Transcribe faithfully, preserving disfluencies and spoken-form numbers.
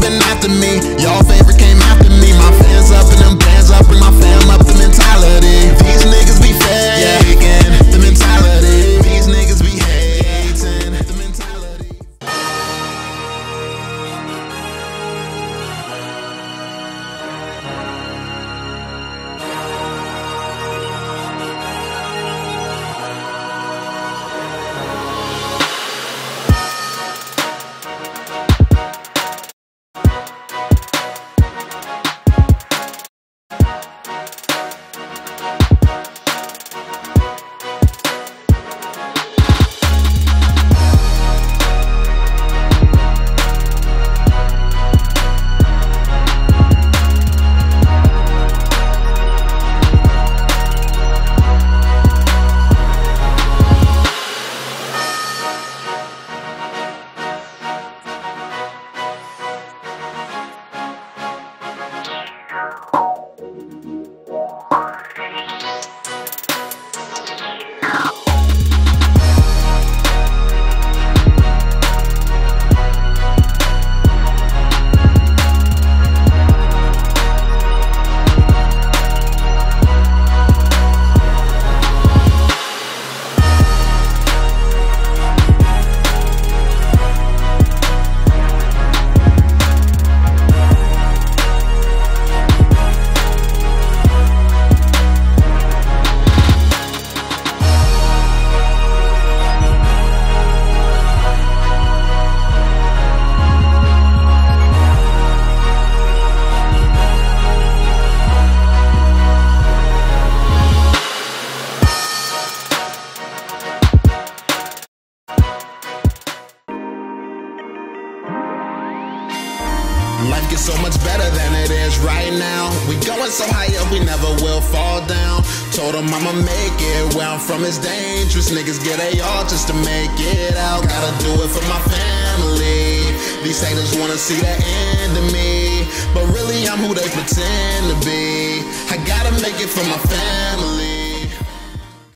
been after me. Y'all favorite came after me. My fans up and them bands up, bring my fam up. The mentality. These niggas be faking. The mentality. These niggas be hating. The mentality. Life gets so much better than it is right now. We going so high up, we never will fall down. Told them I'ma make it. Where I'm from is dangerous. Niggas get A all just to make it out. Gotta do it for my family. These haters wanna see the end of me, but really I'm who they pretend to be. I gotta make it for my family.